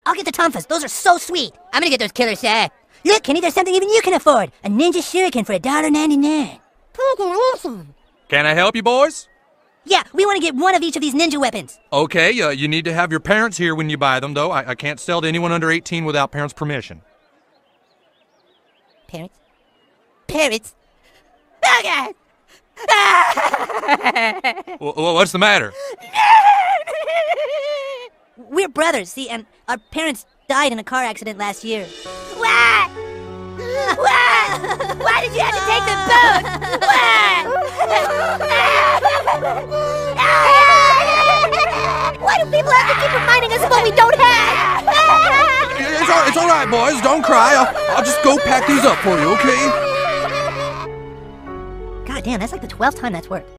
I'll get the Tonfas. Those are so sweet. I'm gonna get those killer Shack. Look, Kenny, there's something even you can afford. A Ninja Shuriken for $1.99. Can I help you, boys? Yeah, we want to get one of each of these ninja weapons. Okay, you need to have your parents here when you buy them, though. I can't sell to anyone under 18 without parents' permission. Parents? Parents? Okay. What's the matter? We're brothers, see, and our parents died in a car accident last year. Why? Why did you have to take the boat? Why do people have to keep reminding us of what we don't have? It's all right, boys. Don't cry. I'll just go pack these up for you, okay? God damn, that's like the 12th time that's worked.